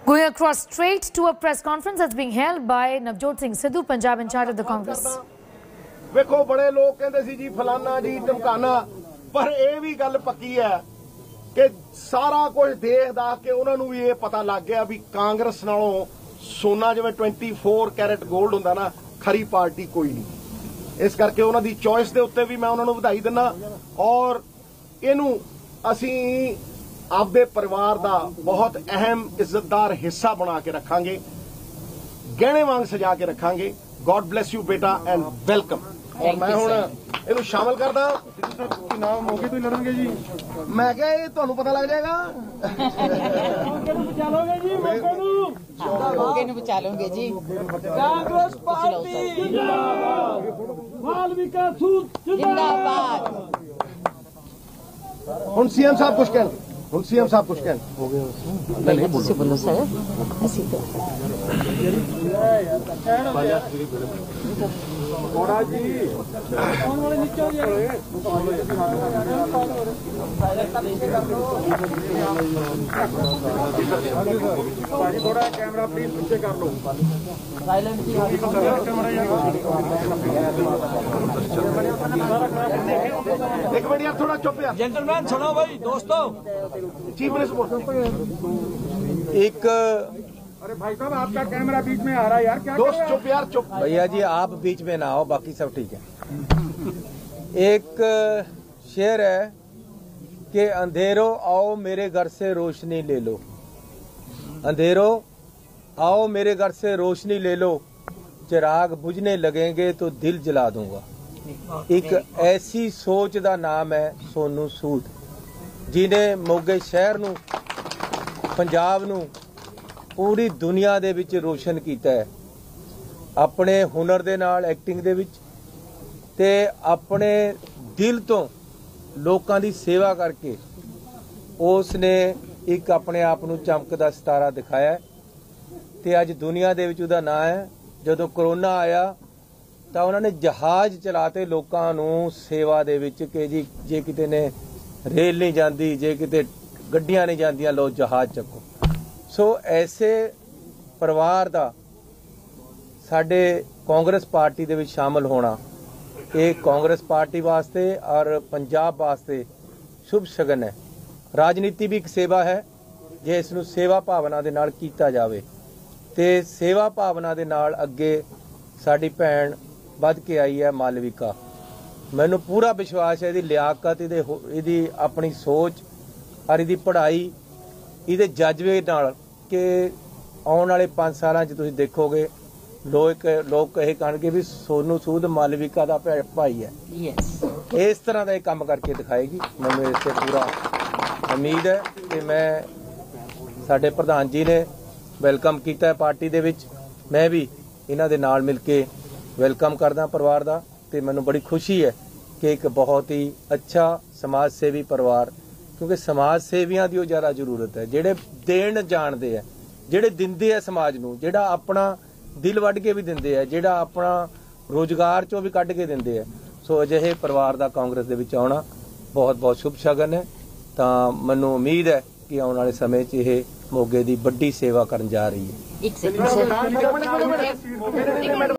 Going across straight to a press conference that's being held by Navjot Singh Sidhu, Punjab in charge of the Congress. ਵੇਖੋ ਬੜੇ ਲੋਕ ਕਹਿੰਦੇ ਸੀ ਜੀ ਫਲਾਨਾ ਜੀ ਧਮਕਾਨਾ, ਪਰ ਇਹ ਵੀ ਗੱਲ ਪੱਕੀ ਹੈ ਕਿ ਸਾਰਾ ਕੁਝ ਦੇਖ ਦਾ ਕੇ ਉਹਨਾਂ ਨੂੰ ਵੀ ਇਹ ਪਤਾ ਲੱਗ ਗਿਆ ਵੀ ਕਾਂਗਰਸ ਨਾਲੋਂ ਸੋਨਾ ਜਿਵੇਂ 24 ਕੈਰਟ 골ਡ ਹੁੰਦਾ ਨਾ, ਖਰੀ ਪਾਰਟੀ ਕੋਈ ਨਹੀਂ। ਇਸ ਕਰਕੇ ਉਹਨਾਂ ਦੀ ਚੋਇਸ ਦੇ ਉੱਤੇ ਵੀ ਮੈਂ ਉਹਨਾਂ ਨੂੰ ਵਧਾਈ ਦਿੰਦਾ ਔਰ ਇਹਨੂੰ ਅਸੀਂ ਆਪਦੇ ਪਰਿਵਾਰ ਦਾ ਬਹੁਤ ਅਹਿਮ ਇੱਜ਼ਤਦਾਰ ਹਿੱਸਾ ਬਣਾ ਕੇ ਰੱਖਾਂਗੇ, ਗਹਿਣੇ ਵਾਂਗ ਸਜਾ ਕੇ ਰੱਖਾਂਗੇ। God bless you बेटा and welcome। और मैं हुण ਇਹਨੂੰ ਸ਼ਾਮਲ ਕਰਦਾ। ਨਾਮ ਮੋਗੇ ਤੋਂ ਲੜਨਗੇ ਜੀ। ਮੈਂ ਕਿਹਾ ਇਹ ਤੁਹਾਨੂੰ ਪਤਾ ਲੱਗ ਜਾਏਗਾ। ਮੋਗੇ ਨੂੰ ਬਚਾ ਲੋਗੇ ਜੀ, ਮੋਗੇ ਨੂੰ ਬਚਾ ਲੋਗੇ ਜੀ। ਕਾਂਗਰਸ ਪਾਰਟੀ ਜਿੰਦਾਬਾਦ, ਮਾਲਵਿਕਾ ਸੂਦ ਜਿੰਦਾਬਾਦ। ਹੁਣ ਸੀਐਮ ਸਾਹਿਬ ਕੁਝ ਕਹਿਣ, ਹੁਣ ਸੀਐਮ ਸਾਹਿਬ ਕੁਝ ਕਹਿਣ। ਹੋ ਗਿਆ ਨਹੀਂ ਤੁਸੀਂ ਬੋਲੋ ਸਰ। ਅਸੀਂ ਤਾਂ ਥੋੜਾ ਜੀ ਕੌਣ ਵਾਲੇ ਨੀਚੇ ਹੋ ਜਾਏ ਭਾਜੀ, ਥੋੜਾ ਕੈਮਰਾ ਪਲੀਜ਼ ਪਿੱਛੇ ਕਰ ਲਓ। ਸਾਇਲੈਂਟ ਜੀ एक मिनट यार, थोड़ा चुप यार। जेंटलमैन सुनो भाई दोस्तों। चीफ मिनिस्टर एक, अरे भाई साहब आपका कैमरा बीच में आ रहा है यार, क्या दोस्त चुप यार, चुप भैया जी, आप बीच में ना आओ, बाकी सब ठीक है। एक शेर है कि अंधेरों आओ मेरे घर से रोशनी ले लो, अंधेरों आओ मेरे घर से रोशनी ले लो, चिराग बुझने लगेंगे तो दिल जला दूंगा। एक ऐसी सोच का नाम है सोनू सूद, जिन्हें मोगे शहर नू, पंजाब नू, पूरी दुनिया दे विच रोशन किया है अपने हुनर दे नाल, एक्टिंग दे विच, ते अपने दिल तो लोकां दी सेवा करके उसने एक अपने आप नू चमकदा सितारा दिखाया है। ते अज दुनिया दे विच उहदा नाम है। जदों कोरोना आया ਤਾਂ ਉਹਨਾਂ ਨੇ ਜਹਾਜ਼ ਚਲਾਤੇ ਲੋਕਾਂ ਨੂੰ ਸੇਵਾ ਦੇ ਵਿੱਚ ਕਿ ਜੀ ਜੇ ਕਿਤੇ ਨੇ ਰੇਲ ਨਹੀਂ ਜਾਂਦੀ, ਜੇ ਕਿਤੇ ਗੱਡੀਆਂ ਨਹੀਂ ਜਾਂਦੀਆਂ, ਲੋ ਜਹਾਜ਼ ਚੱਕੋ। ਸੋ ਐਸੇ ਪਰਿਵਾਰ ਦਾ ਸਾਡੇ ਕਾਂਗਰਸ ਪਾਰਟੀ ਦੇ ਵਿੱਚ ਸ਼ਾਮਲ ਹੋਣਾ, ਇਹ ਕਾਂਗਰਸ ਪਾਰਟੀ ਵਾਸਤੇ ਔਰ ਪੰਜਾਬ ਵਾਸਤੇ ਸ਼ੁਭ ਸ਼ਗਨ ਹੈ। ਰਾਜਨੀਤੀ ਵੀ ਇੱਕ ਸੇਵਾ ਹੈ, ਜੇ ਇਸ ਨੂੰ ਸੇਵਾ ਭਾਵਨਾ ਦੇ ਨਾਲ ਕੀਤਾ ਜਾਵੇ ਤੇ ਸੇਵਾ ਭਾਵਨਾ ਦੇ ਨਾਲ ਅੱਗੇ ਸਾਡੀ ਭੈਣ ਵੱਧ ਕੇ ਆਈ ਹੈ ਮਾਲਵਿਕਾ। ਮੈਨੂੰ ਪੂਰਾ ਵਿਸ਼ਵਾਸ ਹੈ ਇਹਦੀ ਲਿਆਕਤ, ਇਹਦੀ ਆਪਣੀ ਸੋਚ ਔਰ ਇਹਦੀ ਪੜ੍ਹਾਈ, ਇਹਦੇ ਜਜ਼ਬੇ ਨਾਲ ਕਿ ਆਉਣ ਵਾਲੇ 5 ਸਾਲਾਂ 'ਚ ਤੁਸੀਂ ਦੇਖੋਗੇ ਲੋਕ ਇਹ ਕਹਿਣਗੇ ਵੀ ਸੋਨੂ ਸੂਦ ਮਾਲਵਿਕਾ ਦਾ ਭਾਈ ਹੈ। ਇਸ ਤਰ੍ਹਾਂ ਦਾ ਇਹ ਕੰਮ ਕਰਕੇ ਦਿਖਾਏਗੀ। ਮੈਨੂੰ ਇਸ ਤੇ ਪੂਰਾ ਉਮੀਦ ਹੈ ਕਿ ਮੈਂ ਸਾਡੇ ਪ੍ਰਧਾਨ ਜੀ ਨੇ ਵੈਲਕਮ ਕੀਤਾ ਹੈ ਪਾਰਟੀ ਦੇ ਵਿੱਚ, ਮੈਂ ਵੀ ਇਹਨਾਂ ਦੇ ਨਾਲ ਮਿਲ ਕੇ ਵੈਲਕਮ ਕਰਦਾ ਪਰਿਵਾਰ ਦਾ। ਤੇ ਮੈਨੂੰ ਬੜੀ ਖੁਸ਼ੀ ਹੈ ਕਿ ਇੱਕ ਬਹੁਤ ਹੀ ਅੱਛਾ ਸਮਾਜ ਸੇਵੀ ਪਰਿਵਾਰ, ਕਿਉਂਕਿ ਸਮਾਜ ਸੇਵੀਆਂ ਦੀ ਉਹ ਜ਼ਿਆਦਾ ਜ਼ਰੂਰਤ ਹੈ, ਜਿਹੜੇ ਦੇਣ ਜਾਣਦੇ ਆ, ਜਿਹੜੇ ਦਿੰਦੇ ਆ ਸਮਾਜ ਨੂੰ, ਜਿਹੜਾ ਆਪਣਾ ਦਿਲ ਵੱਢ ਕੇ ਵੀ ਦਿੰਦੇ ਆ, ਜਿਹੜਾ ਆਪਣਾ ਰੋਜ਼ਗਾਰ ਚੋਂ ਵੀ ਕੱਢ ਕੇ ਦਿੰਦੇ ਆ। ਸੋ ਅਜਿਹੇ ਪਰਿਵਾਰ ਦਾ ਕਾਂਗਰਸ ਦੇ ਵਿੱਚ ਆਉਣਾ ਬਹੁਤ ਬਹੁਤ ਸ਼ੁਭ ਸ਼ਗਨ ਹੈ। ਤਾਂ ਮੈਨੂੰ ਉਮੀਦ ਹੈ ਕਿ ਆਉਣ ਵਾਲੇ ਸਮੇਂ 'ਚ ਇਹ ਮੋਗੇ ਦੀ ਵੱਡੀ ਸੇਵਾ ਕਰਨ ਜਾ ਰਹੀ ਹੈ।